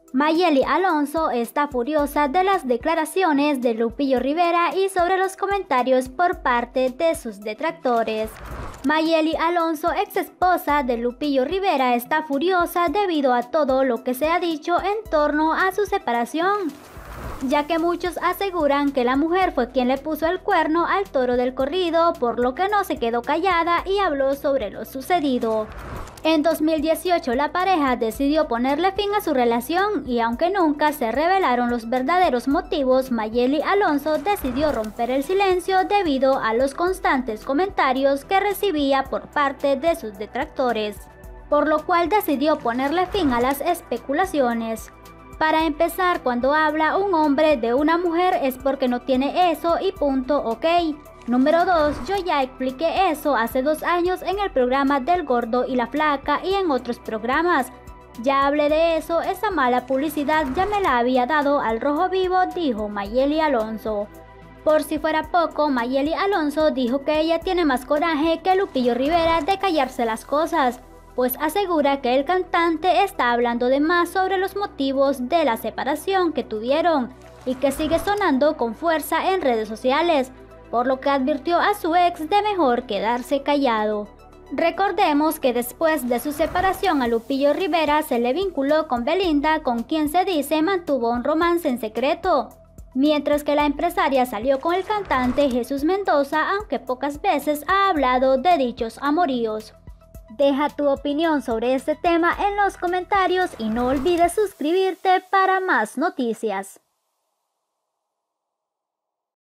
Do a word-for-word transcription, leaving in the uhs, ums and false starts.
Mayeli Alonso está furiosa de las declaraciones de Lupillo Rivera y sobre los comentarios por parte de sus detractores. Mayeli Alonso, ex esposa de Lupillo Rivera, está furiosa debido a todo lo que se ha dicho en torno a su separación, ya que muchos aseguran que la mujer fue quien le puso el cuerno al toro del corrido, por lo que no se quedó callada y habló sobre lo sucedido. En dos mil dieciocho la pareja decidió ponerle fin a su relación y aunque nunca se revelaron los verdaderos motivos, Mayeli Alonso decidió romper el silencio debido a los constantes comentarios que recibía por parte de sus detractores, por lo cual decidió ponerle fin a las especulaciones. Para empezar, cuando habla un hombre de una mujer es porque no tiene eso y punto, ok. Número dos, yo ya expliqué eso hace dos años en el programa del Gordo y la Flaca y en otros programas. Ya hablé de eso, esa mala publicidad ya me la había dado al rojo vivo, dijo Mayeli Alonso. Por si fuera poco, Mayeli Alonso dijo que ella tiene más coraje que Lupillo Rivera de callarse las cosas, pues asegura que el cantante está hablando de más sobre los motivos de la separación que tuvieron y que sigue sonando con fuerza en redes sociales, por lo que advirtió a su ex de mejor quedarse callado. Recordemos que después de su separación a Lupillo Rivera se le vinculó con Belinda, con quien se dice mantuvo un romance en secreto, mientras que la empresaria salió con el cantante Jesús Mendoza, aunque pocas veces ha hablado de dichos amoríos. Deja tu opinión sobre este tema en los comentarios y no olvides suscribirte para más noticias.